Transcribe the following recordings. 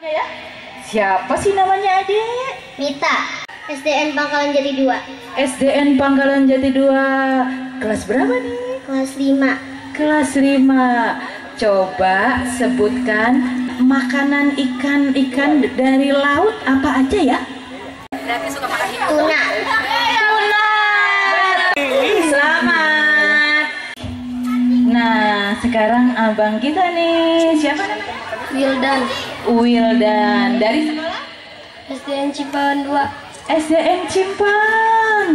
Ya. Siapa sih namanya adik? Mita, SDN Pangkalan Jati 2. SDN Pangkalan Jati 2. Kelas berapa nih? Kelas 5. Kelas 5. Coba sebutkan makanan ikan dari laut apa aja ya? Tuna. Tuna. Selamat. Nah, sekarang abang kita nih, siapa namanya? Wildan. Wildan. Dari sekolah? SDN Cipahan 2. SDN Cimpang.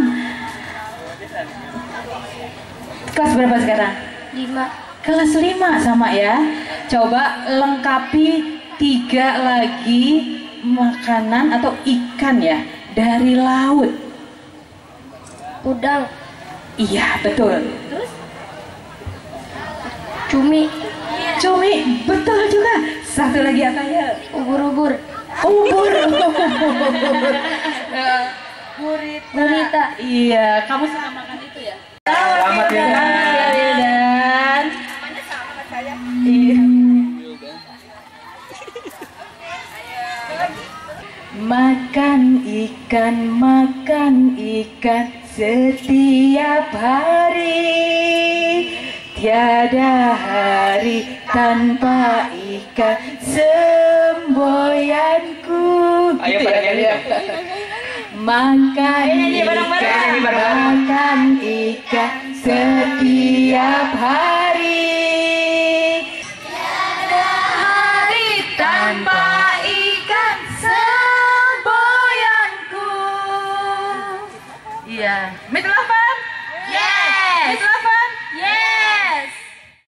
Kelas berapa sekarang? 5. Kelas 5 sama ya. Coba lengkapi 3 lagi makanan atau ikan ya dari laut. Udang. Iya, betul. Terus? Cumi. Cumi, betul juga. Satu lagi apa ya? Ubur-ubur. Ubur. Gurita. Iya, kamu sama makan itu ya? Selamat ya. Dan iya. Makan ikan setiap hari. Tiada hari tanpa ikan semboyanku. Ayo Gitu pada ya? nyanyi. Makan ikan setiap hari.